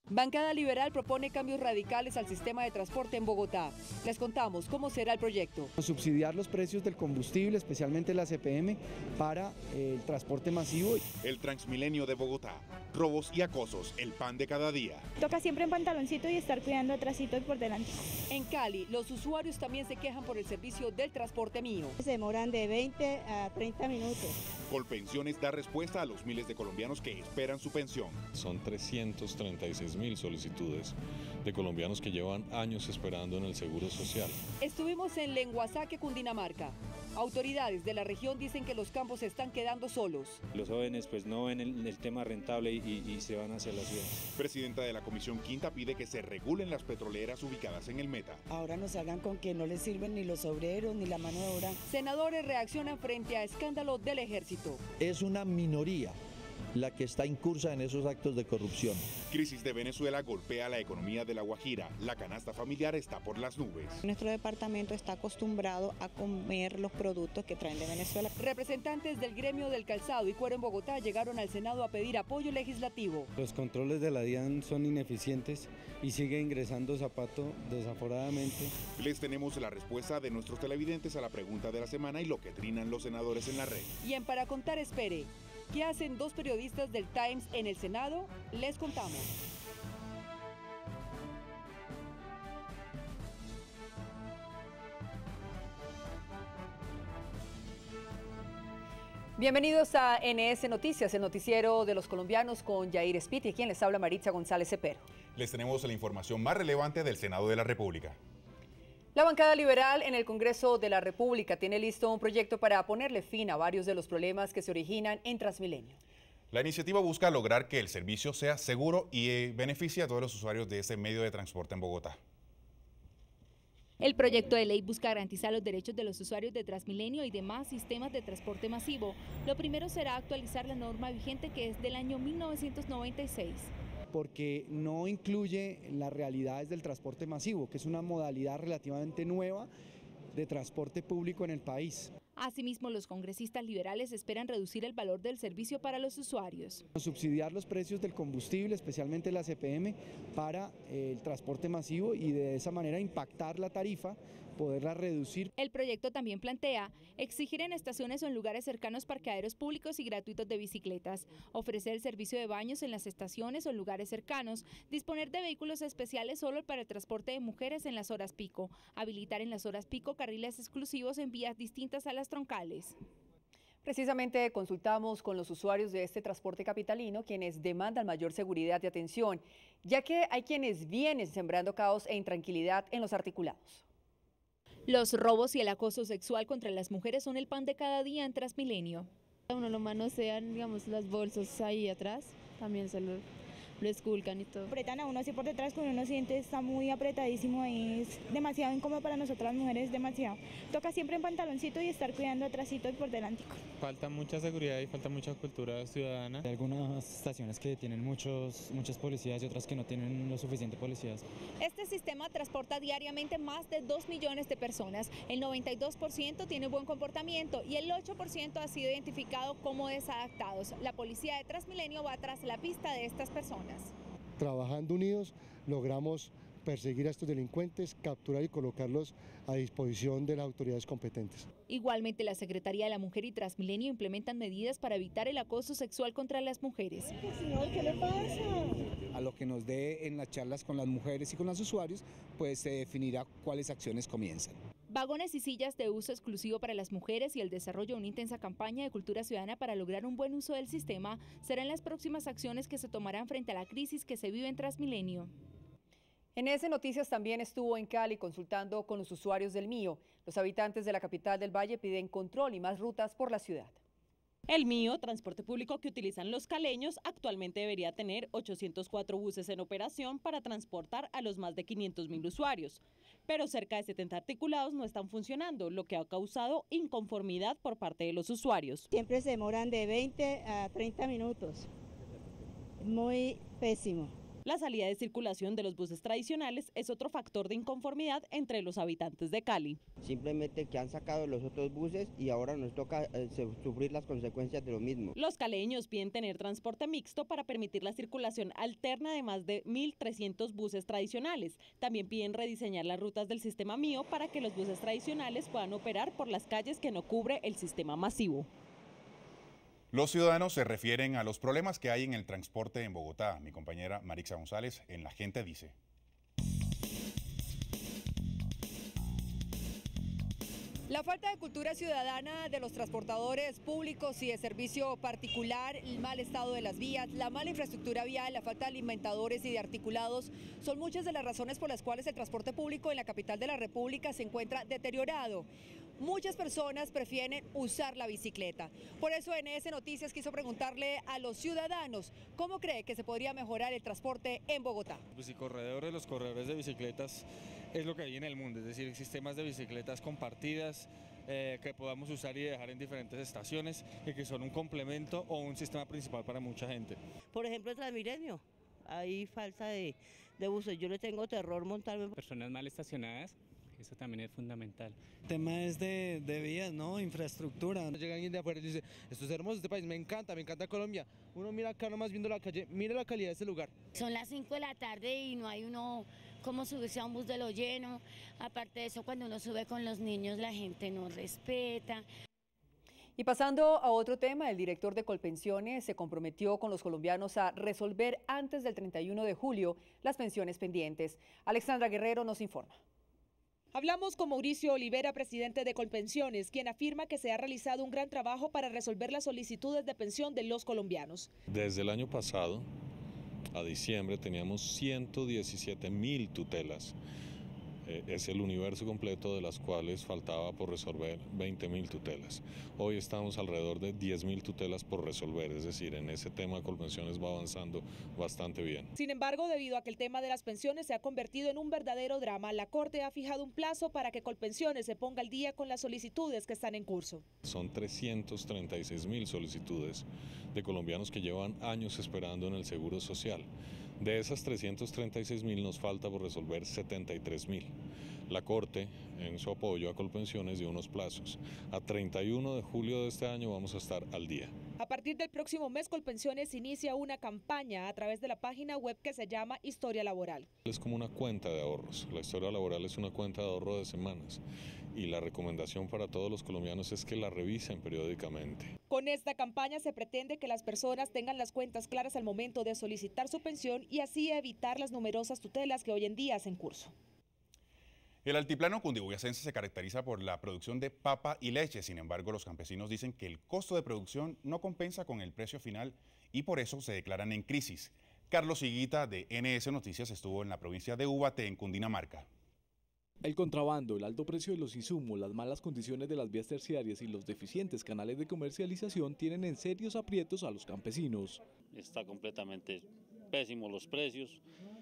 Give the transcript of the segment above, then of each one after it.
Bancada Liberal propone cambios radicales al sistema de transporte en Bogotá. Les contamos cómo será el proyecto. Subsidiar los precios del combustible, especialmente la CPM, para el transporte masivo. El Transmilenio de Bogotá. Robos y acosos, el pan de cada día. Toca siempre en pantaloncito y estar cuidando atrásito y por delante. En Cali, los usuarios también se quejan por el servicio del transporte mío. Se demoran de 20 a 30 minutos. Colpensiones da respuesta a los miles de colombianos que esperan su pensión. Son 336.000 solicitudes de colombianos que llevan años esperando en el Seguro Social. Estuvimos en Lenguasaque, Cundinamarca. Autoridades de la región dicen que los campos se están quedando solos. Los jóvenes pues no ven el tema rentable y se van hacia la ciudad. Presidenta de la Comisión Quinta pide que se regulen las petroleras ubicadas en el Meta. Ahora nos salgan con que no les sirven ni los obreros ni la mano de obra. Senadores reaccionan frente a escándalo del ejército. Es una minoría la que está incursa en esos actos de corrupción. Crisis de Venezuela golpea la economía de La Guajira. La canasta familiar está por las nubes. Nuestro departamento está acostumbrado a comer los productos que traen de Venezuela. Representantes del gremio del calzado y cuero en Bogotá llegaron al Senado a pedir apoyo legislativo. Los controles de la DIAN son ineficientes y sigue ingresando zapato desaforadamente. Les tenemos la respuesta de nuestros televidentes a la pregunta de la semana y lo que trinan los senadores en la red. Y en Para Contar Espere, ¿qué hacen dos periodistas del Times en el Senado? Les contamos. Bienvenidos a NS Noticias, el noticiero de los colombianos con Yair Spiti, quien les habla Maritza González Cepero. Les tenemos la información más relevante del Senado de la República. La bancada liberal en el Congreso de la República tiene listo un proyecto para ponerle fin a varios de los problemas que se originan en Transmilenio. La iniciativa busca lograr que el servicio sea seguro y beneficie a todos los usuarios de este medio de transporte en Bogotá. El proyecto de ley busca garantizar los derechos de los usuarios de Transmilenio y demás sistemas de transporte masivo. Lo primero será actualizar la norma vigente, que es del año 1996. Porque no incluye las realidades del transporte masivo, que es una modalidad relativamente nueva de transporte público en el país. Asimismo, los congresistas liberales esperan reducir el valor del servicio para los usuarios. Subsidiar los precios del combustible, especialmente la CPM, para el transporte masivo y de esa manera impactar la tarifa, poderla reducir. El proyecto también plantea exigir en estaciones o en lugares cercanos parqueaderos públicos y gratuitos de bicicletas, ofrecer el servicio de baños en las estaciones o en lugares cercanos, disponer de vehículos especiales solo para el transporte de mujeres en las horas pico, habilitar en las horas pico carriles exclusivos en vías distintas a las troncales. Precisamente consultamos con los usuarios de este transporte capitalino, quienes demandan mayor seguridad y atención, ya que hay quienes vienen sembrando caos e intranquilidad en los articulados. Los robos y el acoso sexual contra las mujeres son el pan de cada día en Transmilenio. Uno lo manosean, digamos, las bolsas ahí atrás, también se lo esculcan y todo. Apretan a uno así por detrás, cuando uno siente está muy apretadísimo ahí, es demasiado incómodo para nosotras mujeres, demasiado. Toca siempre en pantaloncito y estar cuidando atrásito y por delante. Falta mucha seguridad y falta mucha cultura ciudadana. Hay algunas estaciones que tienen muchos policías y otras que no tienen lo suficiente policías. Este sistema transporta diariamente más de 2 millones de personas. El 92% tiene buen comportamiento y el 8% ha sido identificado como desadaptados. La policía de Transmilenio va tras la pista de estas personas. Trabajando unidos logramos perseguir a estos delincuentes, capturar y colocarlos a disposición de las autoridades competentes. Igualmente, la Secretaría de la Mujer y Transmilenio implementan medidas para evitar el acoso sexual contra las mujeres. Señor, ¿qué le pasa? A lo que nos dé en las charlas con las mujeres y con los usuarios, pues se definirá cuáles acciones comienzan. Vagones y sillas de uso exclusivo para las mujeres y el desarrollo de una intensa campaña de cultura ciudadana para lograr un buen uso del sistema serán las próximas acciones que se tomarán frente a la crisis que se vive en Transmilenio. NS Noticias también estuvo en Cali consultando con los usuarios del Mío. Los habitantes de la capital del Valle piden control y más rutas por la ciudad. El Mío, transporte público que utilizan los caleños, actualmente debería tener 804 buses en operación para transportar a los más de 500.000 usuarios. Pero cerca de 70 articulados no están funcionando, lo que ha causado inconformidad por parte de los usuarios. Siempre se demoran de 20 a 30 minutos. Muy pésimo. La salida de circulación de los buses tradicionales es otro factor de inconformidad entre los habitantes de Cali. Simplemente que han sacado los otros buses y ahora nos toca sufrir las consecuencias de lo mismo. Los caleños piden tener transporte mixto para permitir la circulación alterna de más de 1.300 buses tradicionales. También piden rediseñar las rutas del sistema MIO para que los buses tradicionales puedan operar por las calles que no cubre el sistema masivo. Los ciudadanos se refieren a los problemas que hay en el transporte en Bogotá. Mi compañera Marixa González en La Gente dice. La falta de cultura ciudadana de los transportadores públicos y de servicio particular, el mal estado de las vías, la mala infraestructura vial, la falta de alimentadores y de articulados son muchas de las razones por las cuales el transporte público en la capital de la República se encuentra deteriorado. Muchas personas prefieren usar la bicicleta. Por eso NS Noticias quiso preguntarle a los ciudadanos cómo cree que se podría mejorar el transporte en Bogotá. Los corredores de bicicletas es lo que hay en el mundo, es decir, sistemas de bicicletas compartidas que podamos usar y dejar en diferentes estaciones y que son un complemento o un sistema principal para mucha gente. Por ejemplo, el Transmilenio, hay falta de buses, yo le tengo terror montarme. Personas mal estacionadas. Eso también es fundamental. El tema es de vías, ¿no? Infraestructura. Llega alguien de afuera y dice, esto es hermoso este país, me encanta Colombia. Uno mira acá nomás viendo la calle, mira la calidad de este lugar. Son las 5 de la tarde y no hay uno cómo subirse a un bus de lo lleno. Aparte de eso, cuando uno sube con los niños, la gente no respeta. Y pasando a otro tema, el director de Colpensiones se comprometió con los colombianos a resolver antes del 31 de julio las pensiones pendientes. Alexandra Guerrero nos informa. Hablamos con Mauricio Olivera, presidente de Colpensiones, quien afirma que se ha realizado un gran trabajo para resolver las solicitudes de pensión de los colombianos. Desde el año pasado a diciembre teníamos 117.000 tutelas. Es el universo completo de las cuales faltaba por resolver 20.000 tutelas. Hoy estamos alrededor de 10.000 tutelas por resolver, es decir, en ese tema Colpensiones va avanzando bastante bien. Sin embargo, debido a que el tema de las pensiones se ha convertido en un verdadero drama, la Corte ha fijado un plazo para que Colpensiones se ponga al día con las solicitudes que están en curso. Son 336.000 solicitudes de colombianos que llevan años esperando en el Seguro Social. De esas 336.000 nos falta por resolver 73.000. La Corte, en su apoyo a Colpensiones, dio unos plazos. A 31 de julio de este año vamos a estar al día. A partir del próximo mes, Colpensiones inicia una campaña a través de la página web que se llama Historia Laboral. Es como una cuenta de ahorros. La historia laboral es una cuenta de ahorro de semanas. Y la recomendación para todos los colombianos es que la revisen periódicamente. Con esta campaña se pretende que las personas tengan las cuentas claras al momento de solicitar su pensión y así evitar las numerosas tutelas que hoy en día hacen curso. El altiplano cundiboyacense se caracteriza por la producción de papa y leche. Sin embargo, los campesinos dicen que el costo de producción no compensa con el precio final y por eso se declaran en crisis. Carlos Higuita de NS Noticias estuvo en la provincia de Ubaté, en Cundinamarca. El contrabando, el alto precio de los insumos, las malas condiciones de las vías terciarias y los deficientes canales de comercialización tienen en serios aprietos a los campesinos. Está completamente pésimo los precios,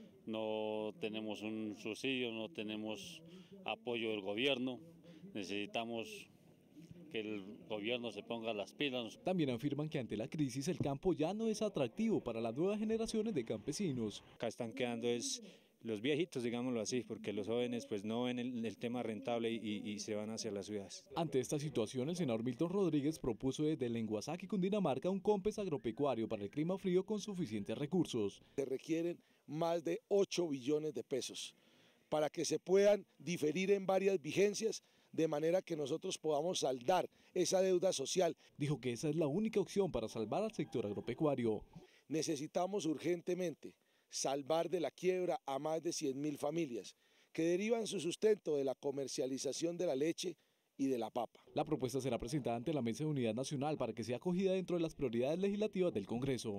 no tenemos un subsidio, no tenemos apoyo del gobierno, necesitamos que el gobierno se ponga las pilas. También afirman que ante la crisis el campo ya no es atractivo para las nuevas generaciones de campesinos. Acá están quedando los viejitos, digámoslo así, porque los jóvenes pues no ven el tema rentable y se van hacia las ciudades. Ante esta situación, el senador Milton Rodríguez propuso desde Lenguasaca y Cundinamarca un COMPES agropecuario para el clima frío con suficientes recursos. Se requieren más de 8 billones de pesos para que se puedan diferir en varias vigencias de manera que nosotros podamos saldar esa deuda social. Dijo que esa es la única opción para salvar al sector agropecuario. Necesitamos urgentemente salvar de la quiebra a más de 100.000 familias que derivan su sustento de la comercialización de la leche y de la papa. La propuesta será presentada ante la Mesa de Unidad Nacional para que sea acogida dentro de las prioridades legislativas del Congreso.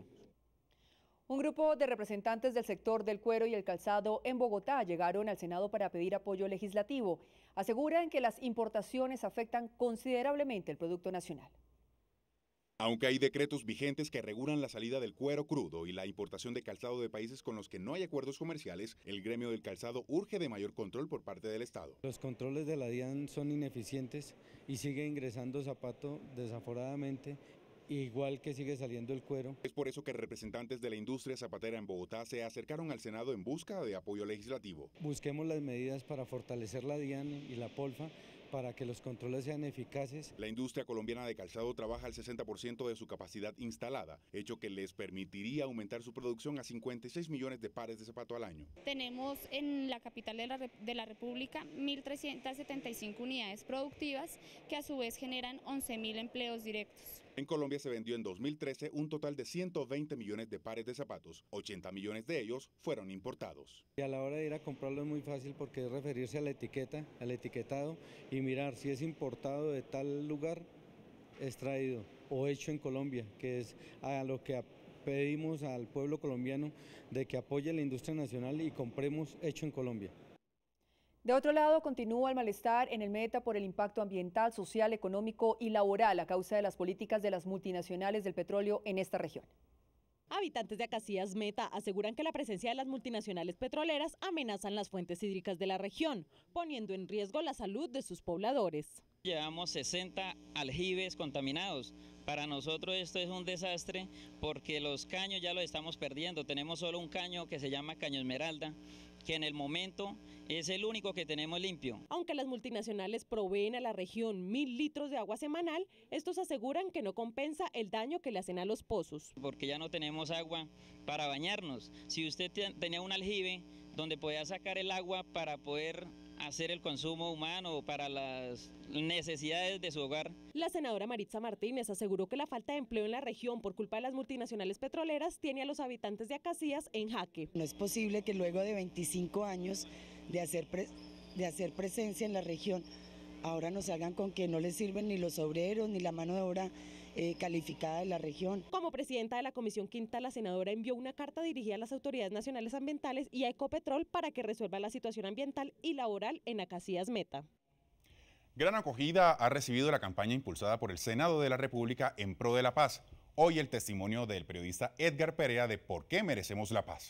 Un grupo de representantes del sector del cuero y el calzado en Bogotá llegaron al Senado para pedir apoyo legislativo. Aseguran que las importaciones afectan considerablemente el producto nacional. Aunque hay decretos vigentes que regulan la salida del cuero crudo y la importación de calzado de países con los que no hay acuerdos comerciales, el gremio del calzado urge de mayor control por parte del Estado. Los controles de la DIAN son ineficientes y sigue ingresando zapato desaforadamente igual que sigue saliendo el cuero. Es por eso que representantes de la industria zapatera en Bogotá se acercaron al Senado en busca de apoyo legislativo. Busquemos las medidas para fortalecer la DIAN y la POLFA para que los controles sean eficaces. La industria colombiana de calzado trabaja al 60% de su capacidad instalada, hecho que les permitiría aumentar su producción a 56 millones de pares de zapato al año. Tenemos en la capital de la República 1.375 unidades productivas que a su vez generan 11.000 empleos directos. En Colombia se vendió en 2013 un total de 120 millones de pares de zapatos, 80 millones de ellos fueron importados. Y a la hora de ir a comprarlo es muy fácil porque es referirse a la etiqueta, al etiquetado y mirar si es importado de tal lugar, extraído o hecho en Colombia, que es a lo que pedimos al pueblo colombiano de que apoye la industria nacional y compremos hecho en Colombia. De otro lado, continúa el malestar en el Meta por el impacto ambiental, social, económico y laboral a causa de las políticas de las multinacionales del petróleo en esta región. Habitantes de Acacías Meta aseguran que la presencia de las multinacionales petroleras amenazan las fuentes hídricas de la región, poniendo en riesgo la salud de sus pobladores. Llevamos 60 aljibes contaminados. Para nosotros esto es un desastre porque los caños ya los estamos perdiendo. Tenemos solo un caño que se llama Caño Esmeralda, que en el momento es el único que tenemos limpio. Aunque las multinacionales proveen a la región 1.000 litros de agua semanal, estos aseguran que no compensa el daño que le hacen a los pozos. Porque ya no tenemos agua para bañarnos. Si usted tenía un aljibe donde podía sacar el agua para poder hacer el consumo humano para las necesidades de su hogar. La senadora Maritza Martínez aseguró que la falta de empleo en la región por culpa de las multinacionales petroleras tiene a los habitantes de Acacías en jaque. No es posible que luego de 25 años de hacer presencia en la región, ahora nos salgan con que no les sirven ni los obreros ni la mano de obra calificada de la región. Como presidenta de la Comisión Quinta, la senadora envió una carta dirigida a las autoridades nacionales ambientales y a Ecopetrol para que resuelva la situación ambiental y laboral en Acacías Meta. Gran acogida ha recibido la campaña impulsada por el Senado de la República en pro de la paz. Hoy el testimonio del periodista Edgar Perea de por qué merecemos la paz.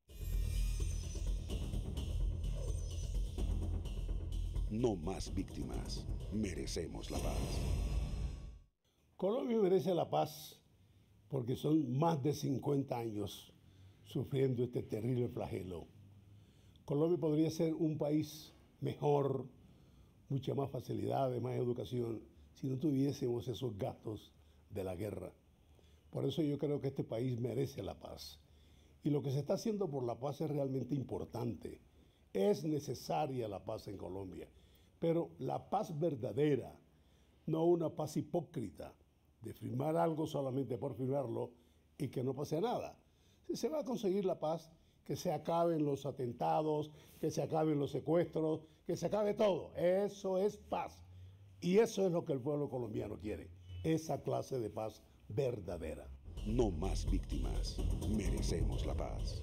No más víctimas, merecemos la paz. Colombia merece la paz porque son más de 50 años sufriendo este terrible flagelo. Colombia podría ser un país mejor, mucha más facilidades, más educación, si no tuviésemos esos gastos de la guerra. Por eso yo creo que este país merece la paz. Y lo que se está haciendo por la paz es realmente importante. Es necesaria la paz en Colombia, pero la paz verdadera, no una paz hipócrita, de firmar algo solamente por firmarlo y que no pase nada. Si se va a conseguir la paz, que se acaben los atentados, que se acaben los secuestros, que se acabe todo. Eso es paz. Y eso es lo que el pueblo colombiano quiere, esa clase de paz verdadera. No más víctimas, merecemos la paz.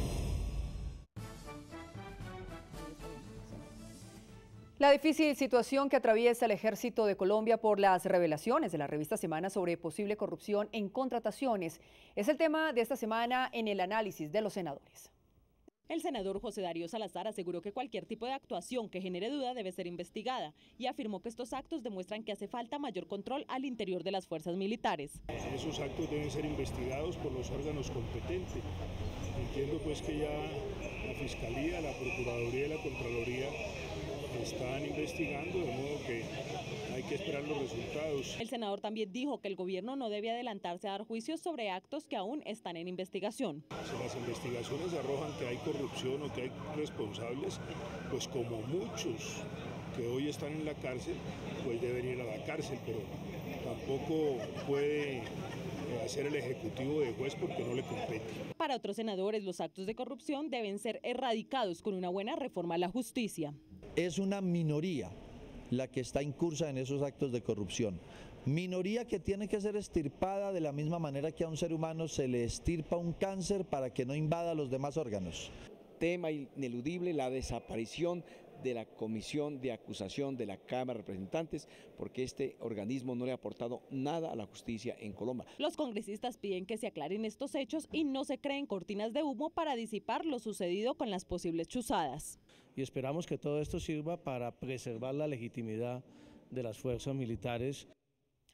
La difícil situación que atraviesa el Ejército de Colombia por las revelaciones de la revista Semana sobre posible corrupción en contrataciones es el tema de esta semana en el análisis de los senadores. El senador José Darío Salazar aseguró que cualquier tipo de actuación que genere duda debe ser investigada y afirmó que estos actos demuestran que hace falta mayor control al interior de las fuerzas militares. Esos actos deben ser investigados por los órganos competentes. Entiendo pues que ya la Fiscalía, la Procuraduría y la Contraloría están investigando, de modo que hay que esperar los resultados. El senador también dijo que el gobierno no debe adelantarse a dar juicios sobre actos que aún están en investigación. Si las investigaciones arrojan que hay corrupción o que hay responsables, pues como muchos que hoy están en la cárcel, pues deben ir a la cárcel, pero tampoco puede hacer el ejecutivo de juez porque no le compete. Para otros senadores, los actos de corrupción deben ser erradicados con una buena reforma a la justicia. Es una minoría la que está incursa en esos actos de corrupción. Minoría que tiene que ser extirpada de la misma manera que a un ser humano se le extirpa un cáncer para que no invada los demás órganos. Tema ineludible la desaparición de la Comisión de Acusación de la Cámara de Representantes, porque este organismo no le ha aportado nada a la justicia en Colombia. Los congresistas piden que se aclaren estos hechos y no se creen cortinas de humo para disipar lo sucedido con las posibles chuzadas. Y esperamos que todo esto sirva para preservar la legitimidad de las fuerzas militares.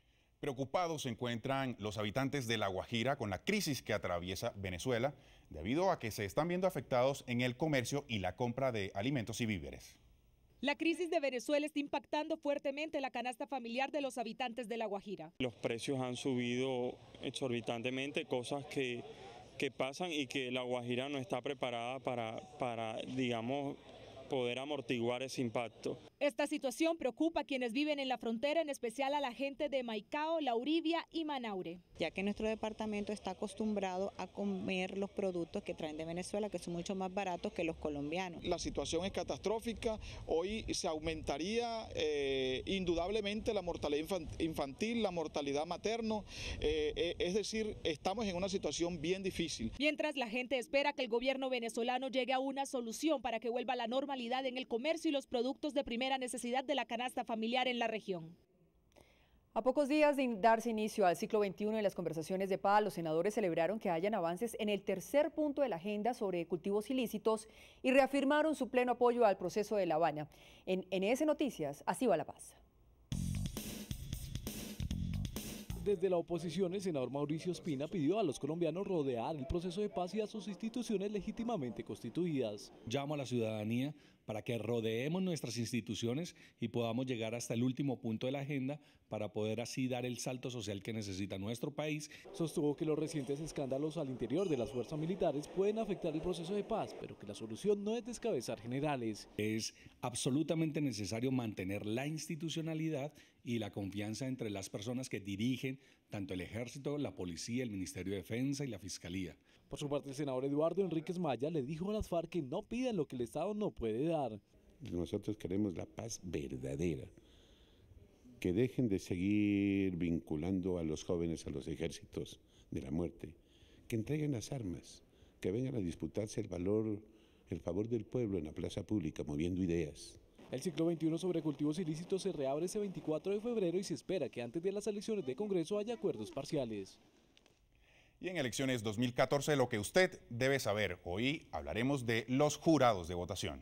Preocupados se encuentran los habitantes de La Guajira con la crisis que atraviesa Venezuela, debido a que se están viendo afectados en el comercio y la compra de alimentos y víveres. La crisis de Venezuela está impactando fuertemente la canasta familiar de los habitantes de La Guajira. Los precios han subido exorbitantemente, cosas que pasan y que La Guajira no está preparada para digamos, poder amortiguar ese impacto. Esta situación preocupa a quienes viven en la frontera, en especial a la gente de Maicao, La Uribia y Manaure. Ya que nuestro departamento está acostumbrado a comer los productos que traen de Venezuela, que son mucho más baratos que los colombianos. La situación es catastrófica, hoy se aumentaría indudablemente la mortalidad infantil, la mortalidad materno, es decir, estamos en una situación bien difícil. Mientras la gente espera que el gobierno venezolano llegue a una solución para que vuelva la normalidad en el comercio y los productos de primera necesidad de la canasta familiar en la región. A pocos días de darse inicio al siglo XXI en las conversaciones de paz, los senadores celebraron que hayan avances en el tercer punto de la agenda sobre cultivos ilícitos y reafirmaron su pleno apoyo al proceso de La Habana. En NS Noticias, así va la paz. Desde la oposición, el senador Mauricio Espina pidió a los colombianos rodear el proceso de paz y a sus instituciones legítimamente constituidas. Llamo a la ciudadanía para que rodeemos nuestras instituciones y podamos llegar hasta el último punto de la agenda para poder así dar el salto social que necesita nuestro país. Sostuvo que los recientes escándalos al interior de las fuerzas militares pueden afectar el proceso de paz, pero que la solución no es descabezar generales. Es absolutamente necesario mantener la institucionalidad y la confianza entre las personas que dirigen tanto el Ejército, la Policía, el Ministerio de Defensa y la Fiscalía. Por su parte, el senador Eduardo Enríquez Maya le dijo a las FARC que no pidan lo que el Estado no puede dar. Nosotros queremos la paz verdadera, que dejen de seguir vinculando a los jóvenes a los ejércitos de la muerte, que entreguen las armas, que vengan a disputarse el favor del pueblo en la plaza pública, moviendo ideas. El ciclo XXI sobre cultivos ilícitos se reabre ese 24 de febrero y se espera que antes de las elecciones de Congreso haya acuerdos parciales. Y en elecciones 2014, lo que usted debe saber. Hoy hablaremos de los jurados de votación.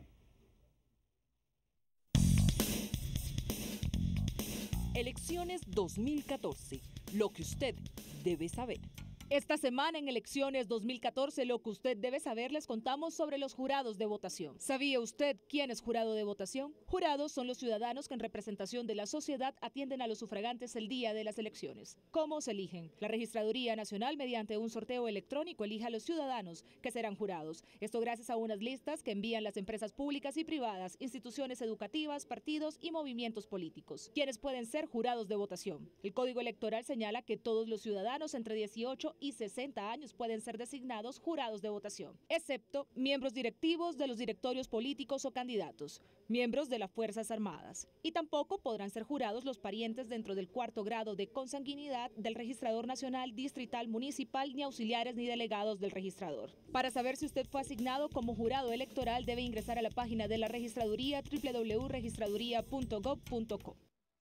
Elecciones 2014, lo que usted debe saber. Esta semana en Elecciones 2014, lo que usted debe saber, les contamos sobre los jurados de votación. ¿Sabía usted quién es jurado de votación? Jurados son los ciudadanos que en representación de la sociedad atienden a los sufragantes el día de las elecciones. ¿Cómo se eligen? La Registraduría Nacional, mediante un sorteo electrónico, elige a los ciudadanos que serán jurados. Esto gracias a unas listas que envían las empresas públicas y privadas, instituciones educativas, partidos y movimientos políticos. ¿Quiénes pueden ser jurados de votación? El Código Electoral señala que todos los ciudadanos entre 18 y 60 años pueden ser designados jurados de votación, excepto miembros directivos de los directorios políticos o candidatos, miembros de las Fuerzas Armadas. Y tampoco podrán ser jurados los parientes dentro del cuarto grado de consanguinidad del registrador nacional, distrital, municipal, ni auxiliares ni delegados del registrador. Para saber si usted fue asignado como jurado electoral, debe ingresar a la página de la registraduría www.registraduría.gov.co.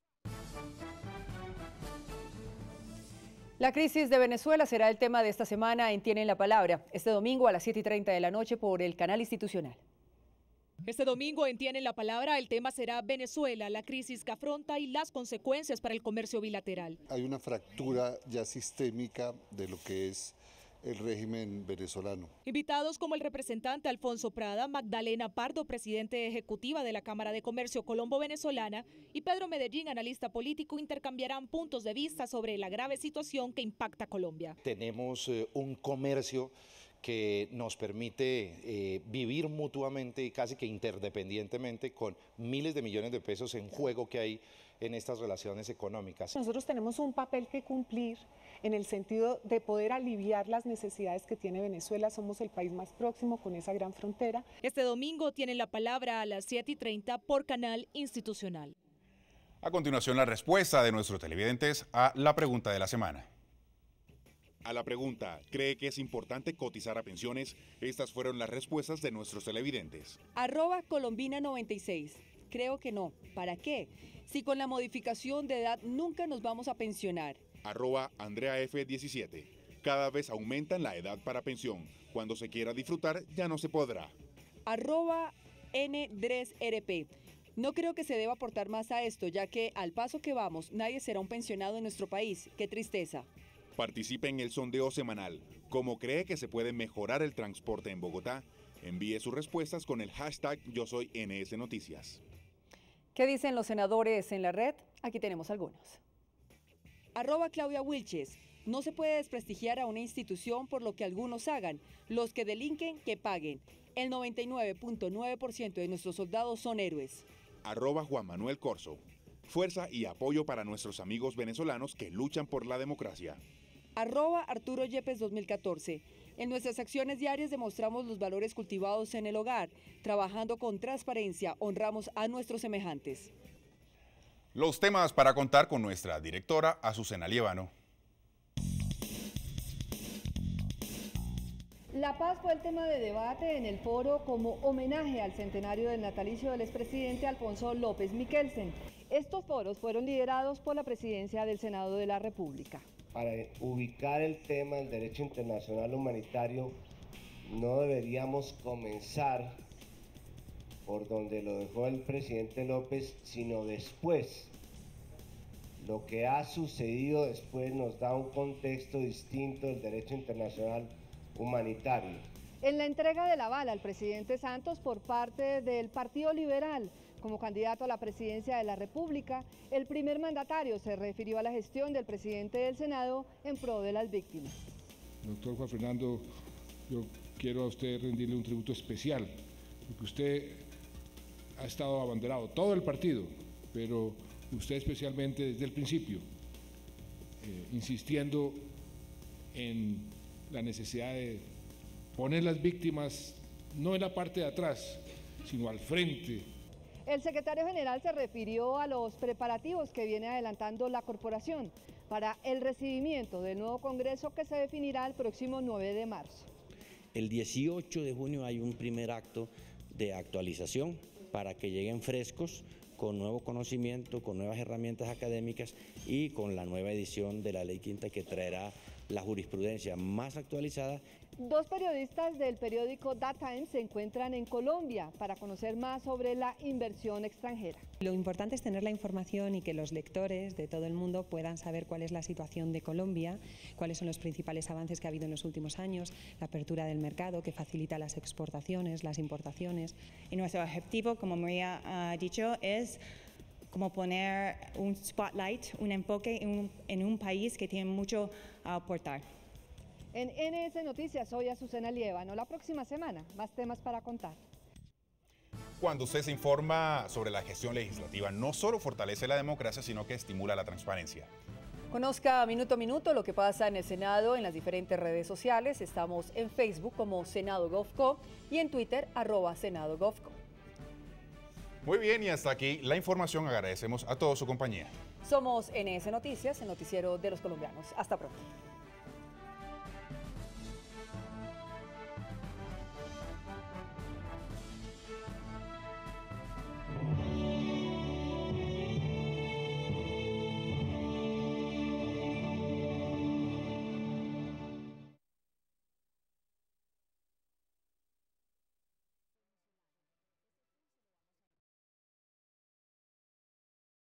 La crisis de Venezuela será el tema de esta semana en Tienen la Palabra, este domingo a las 7:30 de la noche por el canal institucional. Este domingo en Tienen la Palabra el tema será Venezuela, la crisis que afronta y las consecuencias para el comercio bilateral. Hay una fractura ya sistémica de lo que es el régimen venezolano. Invitados como el representante Alfonso Prada, Magdalena Pardo, presidente ejecutiva de la Cámara de Comercio Colombo-Venezolana, y Pedro Medellín, analista político, intercambiarán puntos de vista sobre la grave situación que impacta a Colombia. Tenemos un comercio que nos permite vivir mutuamente y casi que interdependientemente con miles de millones de pesos en juego que hay en estas relaciones económicas. Nosotros tenemos un papel que cumplir en el sentido de poder aliviar las necesidades que tiene Venezuela. Somos el país más próximo con esa gran frontera. Este domingo Tienen la Palabra a las 7:30 por canal institucional. A continuación, la respuesta de nuestros televidentes a la pregunta de la semana. A la pregunta, ¿cree que es importante cotizar a pensiones? Estas fueron las respuestas de nuestros televidentes. @Colombina96. Creo que no. ¿Para qué? Si con la modificación de edad nunca nos vamos a pensionar. @AndreaF17. Cada vez aumentan la edad para pensión. Cuando se quiera disfrutar, ya no se podrá. @N3RP. No creo que se deba aportar más a esto, ya que al paso que vamos, nadie será un pensionado en nuestro país. ¡Qué tristeza! Participe en el sondeo semanal. ¿Cómo cree que se puede mejorar el transporte en Bogotá? Envíe sus respuestas con el hashtag Yo Soy NS Noticias. ¿Qué dicen los senadores en la red? Aquí tenemos algunos. @Claudia Wilches. No se puede desprestigiar a una institución por lo que algunos hagan. Los que delinquen, que paguen. El 99.9% de nuestros soldados son héroes. @Juan Manuel Corso. Fuerza y apoyo para nuestros amigos venezolanos que luchan por la democracia. @Arturo Yepes 2014. En nuestras acciones diarias demostramos los valores cultivados en el hogar. Trabajando con transparencia, honramos a nuestros semejantes. Los temas para contar con nuestra directora, Azucena Liévano. La paz fue el tema de debate en el foro como homenaje al centenario del natalicio del expresidente Alfonso López Miquelsen. Estos foros fueron liderados por la presidencia del Senado de la República. Para ubicar el tema del derecho internacional humanitario, no deberíamos comenzar por donde lo dejó el presidente López, sino después. Lo que ha sucedido después nos da un contexto distinto del derecho internacional humanitario. En la entrega de la bala al presidente Santos por parte del Partido Liberal como candidato a la presidencia de la República, el primer mandatario se refirió a la gestión del presidente del Senado en pro de las víctimas. Doctor Juan Fernando, yo quiero a usted rendirle un tributo especial, porque usted ha estado abanderado, todo el partido, pero usted especialmente desde el principio, insistiendo en la necesidad de poner las víctimas no en la parte de atrás, sino al frente. El secretario general se refirió a los preparativos que viene adelantando la corporación para el recibimiento del nuevo Congreso que se definirá el próximo 9 de marzo. El 18 de junio hay un primer acto de actualización para que lleguen frescos, con nuevo conocimiento, con nuevas herramientas académicas y con la nueva edición de la Ley Quinta que traerá la jurisprudencia más actualizada. Dos periodistas del periódico That Times se encuentran en Colombia para conocer más sobre la inversión extranjera. Lo importante es tener la información y que los lectores de todo el mundo puedan saber cuál es la situación de Colombia, cuáles son los principales avances que ha habido en los últimos años, la apertura del mercado que facilita las exportaciones, las importaciones. Y nuestro objetivo, como María ha dicho, es como poner un spotlight, un enfoque en un país que tiene mucho a aportar. En NS Noticias, soy Azucena Liévano. La próxima semana, más temas para contar. Cuando usted se informa sobre la gestión legislativa, no solo fortalece la democracia, sino que estimula la transparencia. Conozca minuto a minuto lo que pasa en el Senado en las diferentes redes sociales. Estamos en Facebook como Senado GovCo y en Twitter @Senado GovCo. Muy bien, y hasta aquí la información. Agradecemos a todos su compañía. Somos NS Noticias, el noticiero de los colombianos. Hasta pronto.